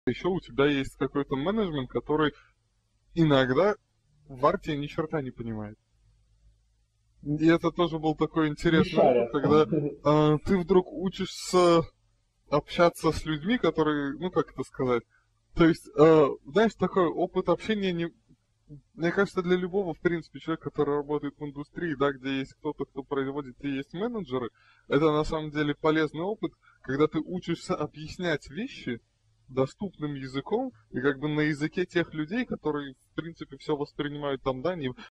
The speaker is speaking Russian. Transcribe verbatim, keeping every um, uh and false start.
Еще у тебя есть какой-то менеджмент, который иногда в арте ни черта не понимает. И это тоже был такой Не интересный опыт, шарят. когда э, ты вдруг учишься общаться с людьми, которые, ну как это сказать, то есть, э, знаешь, такой опыт общения, не, мне кажется, для любого, в принципе, человека, который работает в индустрии, да, где есть кто-то, кто производит, и есть менеджеры, это на самом деле полезный опыт, когда ты учишься объяснять вещи доступным языком и как бы на языке тех людей, которые, в принципе, все воспринимают там, да, не